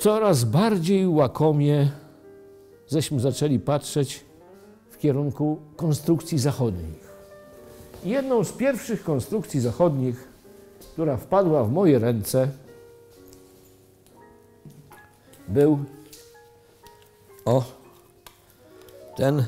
coraz bardziej łakomie żeśmy zaczęli patrzeć w kierunku konstrukcji zachodnich. Jedną z pierwszych konstrukcji zachodnich, która wpadła w moje ręce, był ten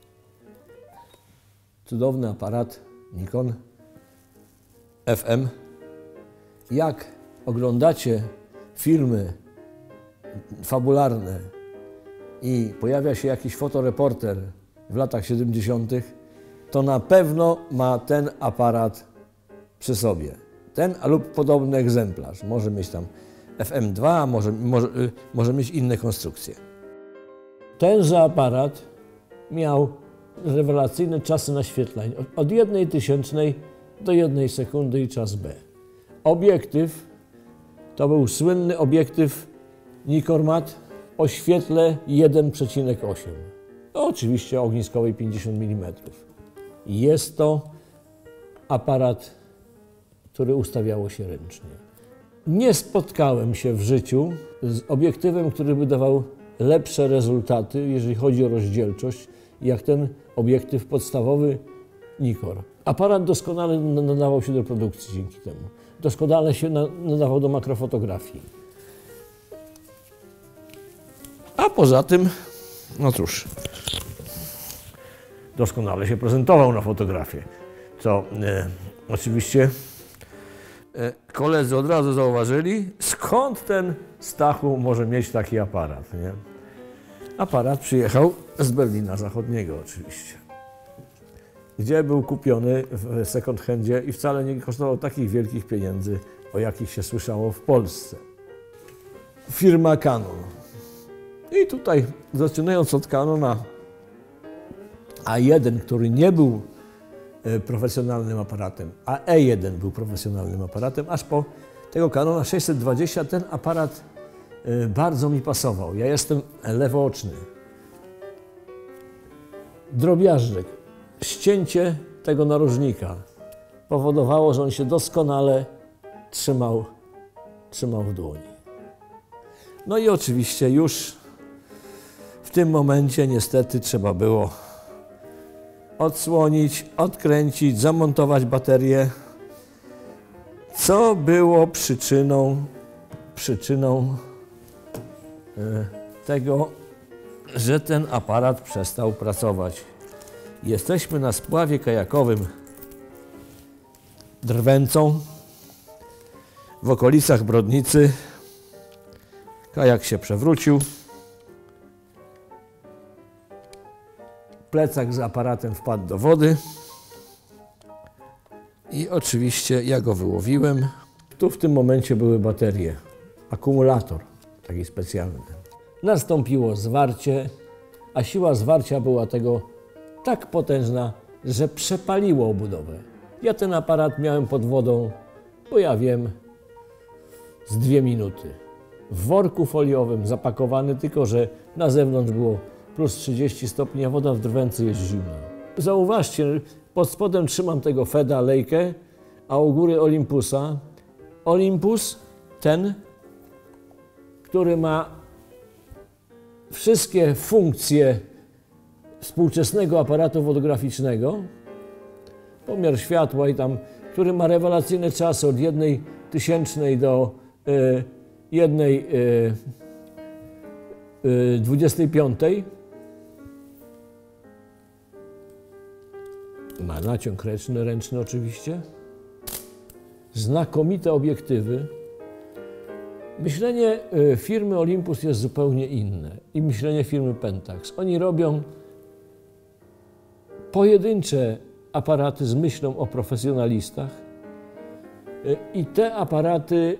cudowny aparat Nikon FM. Jak oglądacie filmy fabularne i pojawia się jakiś fotoreporter w latach 70., to na pewno ma ten aparat przy sobie. Ten lub podobny egzemplarz. Może mieć tam FM2, może mieć inne konstrukcje. Tenże aparat miał rewelacyjne czasy naświetleń. Od 1/1000 do 1 sekundy i czas B. Obiektyw to był słynny obiektyw Nikormat o świetle 1,8. Oczywiście ogniskowej 50 mm. Jest to aparat, który ustawiało się ręcznie. Nie spotkałem się w życiu z obiektywem, który by dawał lepsze rezultaty, jeżeli chodzi o rozdzielczość, jak ten obiektyw podstawowy Nikon. Aparat doskonale nadawał się do produkcji dzięki temu. Doskonale się nadawał do makrofotografii. A poza tym, no cóż, doskonale się prezentował na fotografię, co oczywiście koledzy od razu zauważyli, skąd ten Stachu może mieć taki aparat, nie? Aparat przyjechał z Berlina Zachodniego oczywiście, gdzie był kupiony w second handzie i wcale nie kosztował takich wielkich pieniędzy, o jakich się słyszało w Polsce. Firma Canon. I tutaj, zaczynając od Canona A1, który nie był profesjonalnym aparatem, a E1 był profesjonalnym aparatem, aż po tego Canona 620 ten aparat bardzo mi pasował. Ja jestem lewooczny. Drobiażdżek, ścięcie tego narożnika powodowało, że on się doskonale trzymał w dłoni. No i oczywiście już w tym momencie niestety trzeba było odsłonić, odkręcić, zamontować baterię, co było przyczyną tego, że ten aparat przestał pracować. Jesteśmy na spławie kajakowym Drwęcą w okolicach Brodnicy. Kajak się przewrócił. Plecak z aparatem wpadł do wody i oczywiście ja go wyłowiłem. Tu w tym momencie były baterie, akumulator taki specjalny. Nastąpiło zwarcie, a siła zwarcia była tego tak potężna, że przepaliło obudowę. Ja ten aparat miałem pod wodą, bo ja wiem, z 2 minuty. W worku foliowym zapakowany, tylko że na zewnątrz było plus 30 stopni, a woda w Drwęcy jest zimna. Zauważcie, pod spodem trzymam tego Feda Leikę, a u góry Olympusa. Olympus, ten, który ma wszystkie funkcje współczesnego aparatu fotograficznego, pomiar światła i tam, który ma rewelacyjne czasy od 1/1000 do 1/25. Ma naciąg ręczny oczywiście. Znakomite obiektywy. Myślenie firmy Olympus jest zupełnie inne i myślenie firmy Pentax. Oni robią pojedyncze aparaty z myślą o profesjonalistach i te aparaty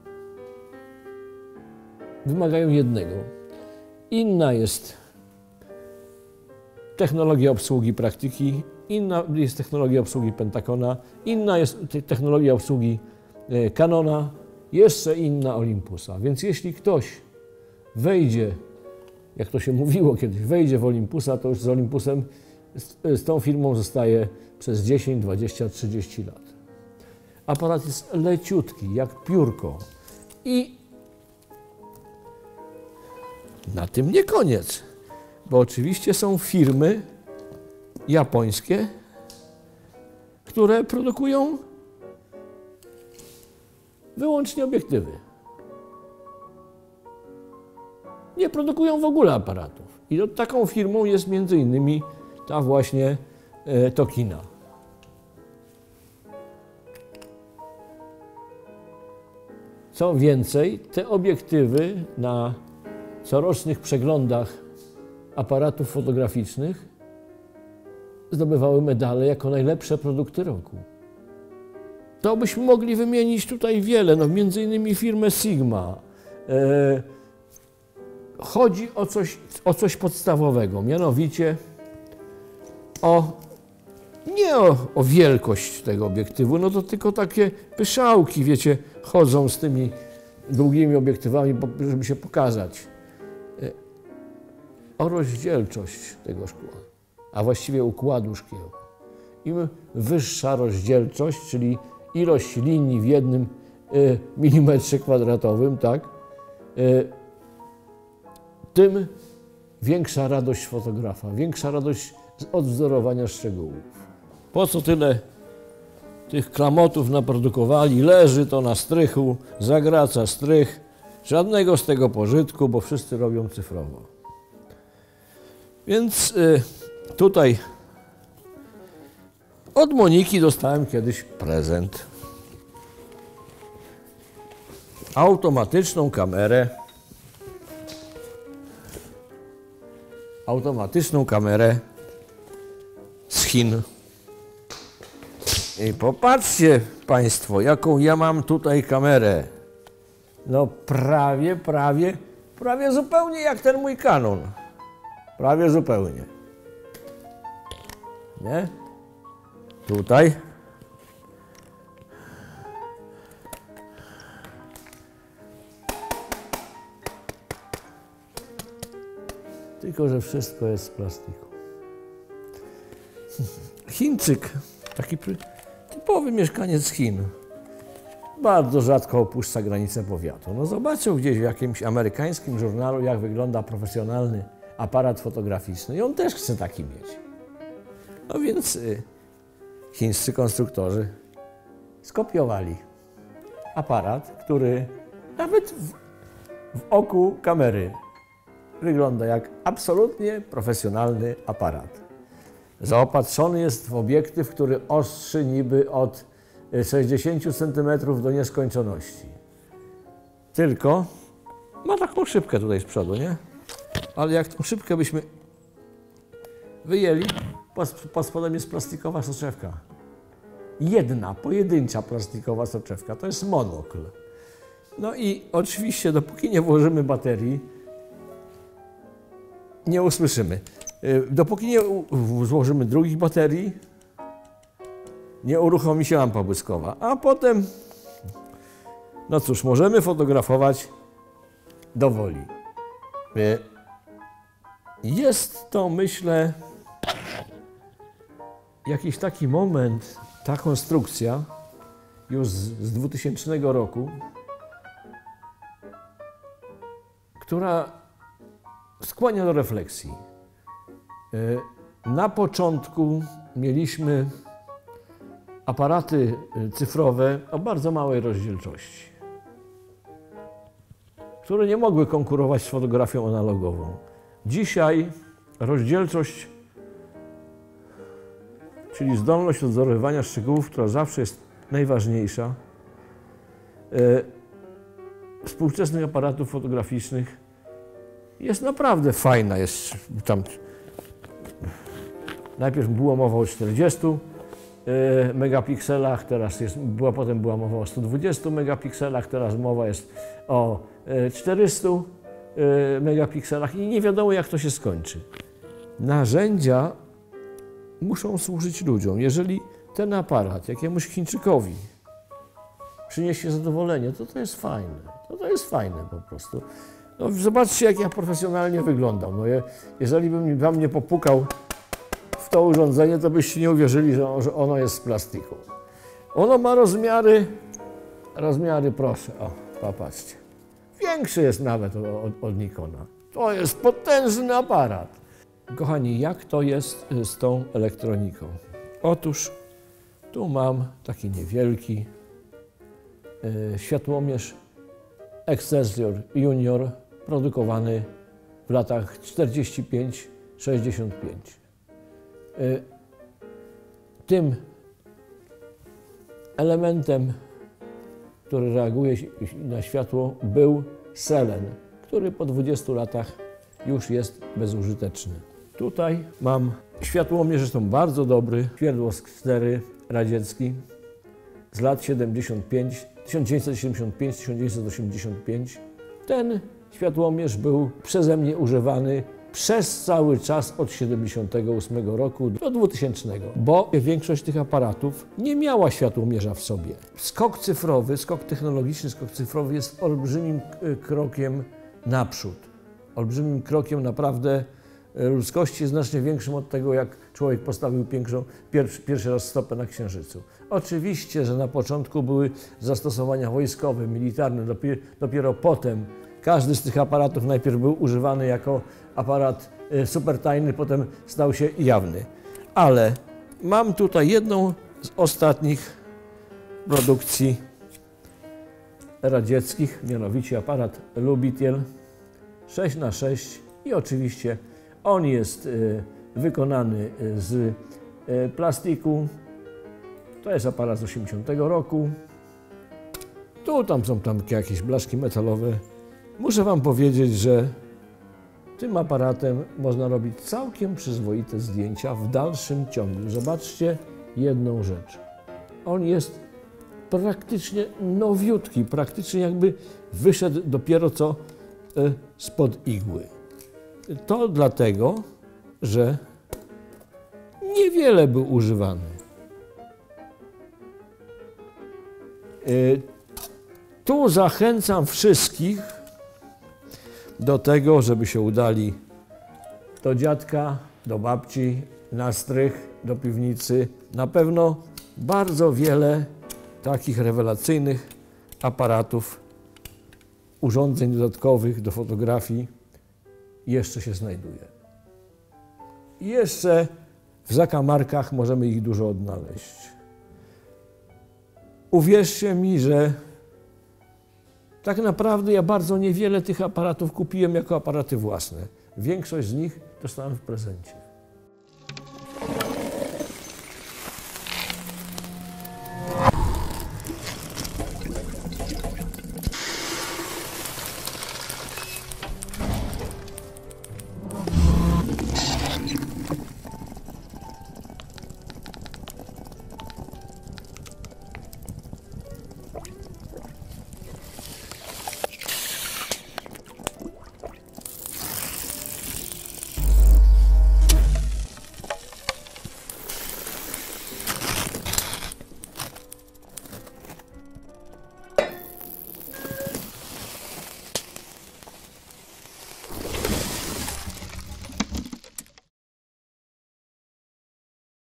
wymagają jednego. Inna jest technologia obsługi praktyki, inna jest technologia obsługi Pentacona, inna jest technologia obsługi Canona, jeszcze inna Olympusa. Więc jeśli ktoś wejdzie, jak to się mówiło kiedyś, wejdzie w Olympusa, to już z Olympusem, z tą firmą zostaje przez 10, 20, 30 lat. Aparat jest leciutki, jak piórko. I na tym nie koniec, bo oczywiście są firmy japońskie, które produkują wyłącznie obiektywy. Nie produkują w ogóle aparatów. I taką firmą jest między innymi ta właśnie Tokina. Co więcej, te obiektywy na corocznych przeglądach aparatów fotograficznych zdobywały medale jako najlepsze produkty roku. To byśmy mogli wymienić tutaj wiele, no między innymi firmę Sigma. Chodzi o coś podstawowego, mianowicie nie o wielkość tego obiektywu, no to tylko takie pyszałki, wiecie, chodzą z tymi długimi obiektywami, żeby się pokazać. O rozdzielczość tego szkła, a właściwie układu szkieł. Im wyższa rozdzielczość, czyli ilość linii w 1 milimetrze kwadratowym, tak, tym większa radość fotografa, większa radość z odwzorowania szczegółów. Po co tyle tych klamotów naprodukowali? Leży to na strychu, zagraca strych, żadnego z tego pożytku, bo wszyscy robią cyfrowo. Więc tutaj od Moniki dostałem kiedyś prezent. Automatyczną kamerę. Automatyczną kamerę z Chin. I popatrzcie Państwo, jaką ja mam tutaj kamerę. No prawie zupełnie jak ten mój Canon. Prawie zupełnie. Nie? Tutaj. Tylko że wszystko jest z plastiku. Chińczyk, taki typowy mieszkaniec Chin, bardzo rzadko opuszcza granicę powiatu. No zobaczył gdzieś w jakimś amerykańskim żurnalu, jak wygląda profesjonalny aparat fotograficzny i on też chce taki mieć. No więc chińscy konstruktorzy skopiowali aparat, który nawet w oku kamery wygląda jak absolutnie profesjonalny aparat. Zaopatrzony jest w obiektyw, który ostrzy niby od 60 cm do nieskończoności. Tylko ma taką szybkę tutaj z przodu, nie? Ale jak tą szybkę byśmy wyjęli, pod spodem jest plastikowa soczewka. Jedna, pojedyncza plastikowa soczewka. To jest monokl. No i oczywiście, dopóki nie włożymy baterii, nie usłyszymy. Dopóki nie złożymy drugich baterii, nie uruchomi się lampa błyskowa. A potem, no cóż, możemy fotografować do woli. Jest to, myślę, jakiś taki moment, ta konstrukcja już z 2000 roku, która skłania do refleksji. Na początku mieliśmy aparaty cyfrowe o bardzo małej rozdzielczości, które nie mogły konkurować z fotografią analogową. Dzisiaj rozdzielczość, czyli zdolność odwzorowywania szczegółów, która zawsze jest najważniejsza, współczesnych aparatów fotograficznych jest naprawdę fajna. Jest tam, najpierw była mowa o 40 megapikselach, potem była mowa o 120 megapikselach, teraz mowa jest o 400 megapikselach i nie wiadomo, jak to się skończy. Narzędzia muszą służyć ludziom. Jeżeli ten aparat jakiemuś Chińczykowi przyniesie zadowolenie, to jest fajne. To jest fajne po prostu. No, zobaczcie, jak ja profesjonalnie wyglądam. No, jeżeli bym wam nie popukał w to urządzenie, to byście nie uwierzyli, że ono jest z plastiku. Ono ma rozmiary, proszę, o, popatrzcie. Większy jest nawet od Nikona. To jest potężny aparat. Kochani, jak to jest z tą elektroniką? Otóż tu mam taki niewielki światłomierz Excelsior Junior, produkowany w latach 45-65. Tym elementem, który reaguje na światło, był selen, który po 20 latach już jest bezużyteczny. Tutaj mam światłomierz, zresztą bardzo dobry, światłosklery radziecki z lat 1975-1985. Ten światłomierz był przeze mnie używany przez cały czas od 1978 roku do 2000, bo większość tych aparatów nie miała światłomierza w sobie. Skok cyfrowy, skok technologiczny, skok cyfrowy jest olbrzymim krokiem naprzód. Olbrzymim krokiem naprawdę ludzkości, znacznie większym od tego, jak człowiek postawił pierwszy raz stopę na Księżycu. Oczywiście, że na początku były zastosowania wojskowe, militarne, dopiero potem każdy z tych aparatów najpierw był używany jako aparat supertajny, potem stał się jawny. Ale mam tutaj jedną z ostatnich produkcji radzieckich, mianowicie aparat Lubitiel 6x6 i oczywiście on jest wykonany z plastiku. To jest aparat z 80 roku. Tam są jakieś blaszki metalowe. Muszę Wam powiedzieć, że tym aparatem można robić całkiem przyzwoite zdjęcia w dalszym ciągu. Zobaczcie jedną rzecz. On jest praktycznie nowiutki, praktycznie jakby wyszedł dopiero co spod igły. To dlatego, że niewiele był używany. Tu zachęcam wszystkich do tego, żeby się udali do dziadka, do babci, na strych, do piwnicy. Na pewno bardzo wiele takich rewelacyjnych aparatów, urządzeń dodatkowych do fotografii jeszcze się znajduje. I jeszcze w zakamarkach możemy ich dużo odnaleźć. Uwierzcie mi, że tak naprawdę ja bardzo niewiele tych aparatów kupiłem jako aparaty własne. Większość z nich dostałem w prezencie.